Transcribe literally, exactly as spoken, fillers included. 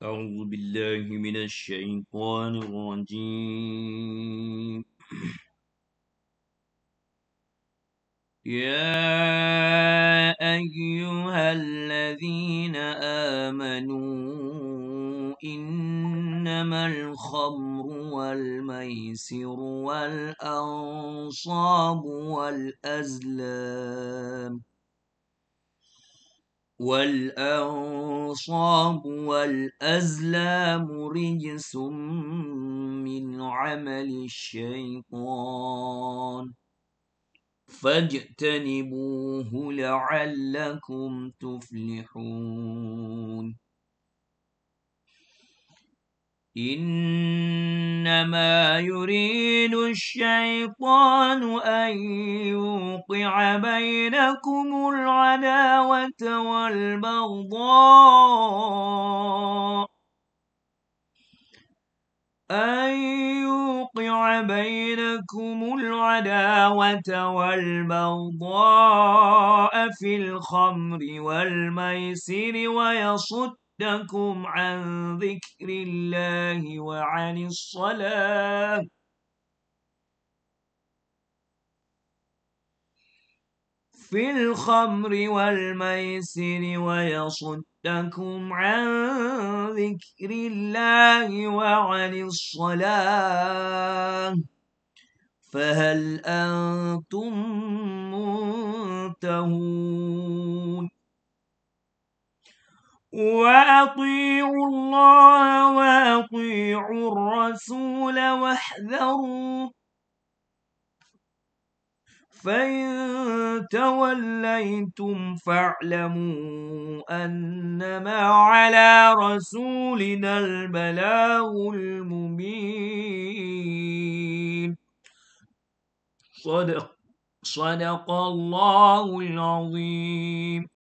أعوذ بالله من الشيطان الرجيم. يا أيها الذين آمنوا إنما الخمر والميسر والأنصاب والأزلام والأنصاب والأزلام رجس من عمل الشيطان فاجتنبوه لعلكم تفلحون. إنما يريد الشيطان أن يوقع بينكم العداوة والبغضاء أن يوقع بينكم العداوة والبغضاء في الخمر والميسر ويصدكم عن ذكر الله وعن الصلاة في الخمر والميسر ويصدكم عن ذكر الله وعن الصلاة فهل أنتم منتهون؟ وأطيعوا الله وأطيعوا الرسول واحذروا فإن توليتم فاعلموا أنما على رسولنا البلاغ المبين. صدق صدق الله العظيم.